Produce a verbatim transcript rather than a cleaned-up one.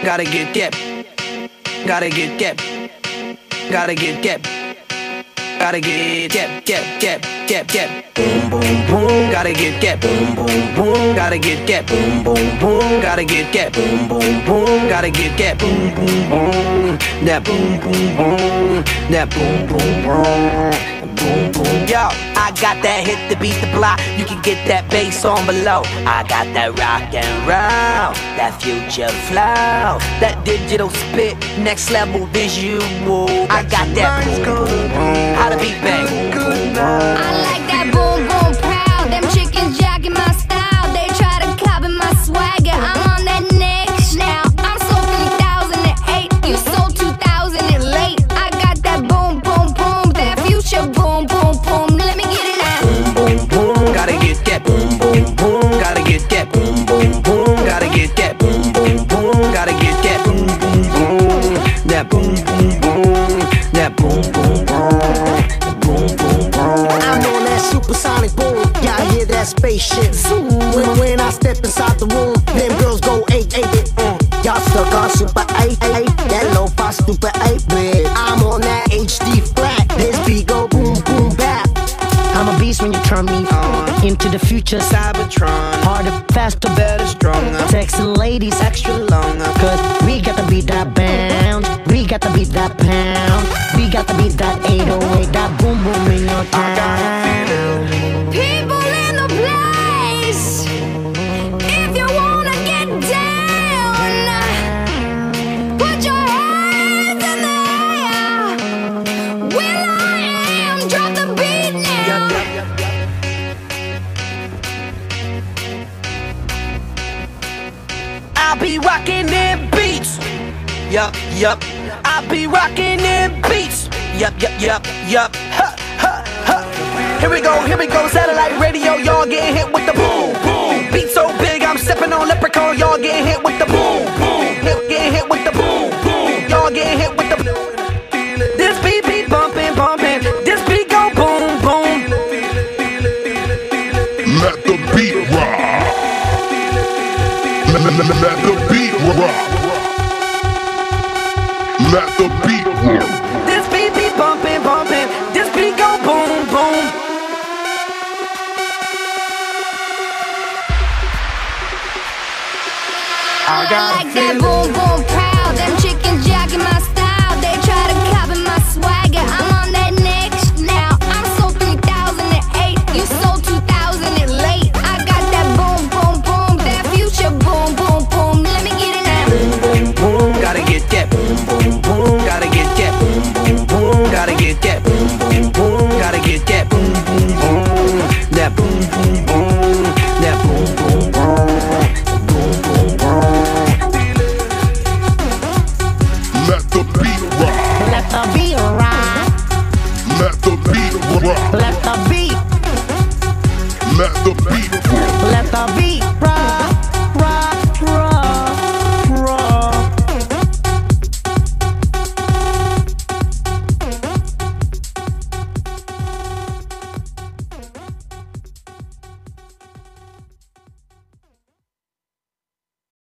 Gotta get that. Gotta get that. Gotta get that. Gotta get that, that, that, that, that. Boom, boom, boom. Gotta get that. Boom, boom, boom. Gotta get that. Boom, boom, boom. Gotta get that. Boom, boom, boom. Gotta get that. Boom, boom, boom. That boom, boom, boom. That boom, boom, boom. Boom, boom. Yo, I got that hit to beat the block. You can get that bass on below. I got that rock and roll, that future flow, that digital spit, next level visual. I got that boom, boom, boom. How to beat bang. I like that boom, boom, proud. Them chickens jacking my style. They try to copy my swagger. I'm on that next now. I'm sold three thousand eight. You sold two thousand and late. I got that boom, boom, boom. That future boom, boom, boom. Let me get it now. Boom, boom, boom. Gotta get that. Boom, boom, boom. Gotta get that. Boom, boom, boom. Gotta get that. Boom, boom, boom. Gotta get that. Boom, boom, boom. That boom, boom, boom. That boom, boom, boom. I'm on that supersonic boom. Y'all hear that spaceship zoom. When, when I step inside the room, them girls go eight eight eight. Mm. Y'all stuck on super eight eight. That lo-fi stupid eight bit. I'm on that H D flat. This beat go boom boom bap. I'm a beast when you turn me on. Into the future, Cybertron. Harder, faster, better, stronger. Texting ladies extra longer. Cause we got to beat that bounce. We got to beat that pound. We got to beat that eight oh eight. That boom boom in your town. People in the place, if you wanna get down, put your hands in the air. Will I am, drop the beat now. I be rockin' them beats. Yup, yup. I be rockin' them beats. Yup, yup, yup, yup. Ha, ha, ha. Here we go, here we go. Satellite radio, y'all getting hit with the boom, boom. Beat so big, I'm stepping on leprechaun. Y'all getting hit with the boom, boom. Hit, getting hit with the boom, boom. Y'all getting hit with the. This beat be bumpin', bumpin'. This beat go boom, boom. Let the beat rock. Let, let, let the beat rock. Let the beat rock. This beat be bumpin', bumpin'. This beat go boom, boom. I like that boom, boom, proud. Them chickens jacking my style. They try to copy my swagger. I'm on that next now. I'm sold three thousand eight. You sold two thousand and late. I got that boom, boom, boom. That future boom, boom, boom. Let me get it now. Boom, boom, boom. Gotta get that. Boom, boom, boom. Gotta get that. Boom, boom, boom. Gotta get that. Boom, boom, boom. Gotta get that. Boom, boom, boom. That boom, boom, boom. That boom, boom, boom. Boom, boom, boom. Let the beat rock. Let the beat rock. Let the beat rock. Let the beat. Let the beat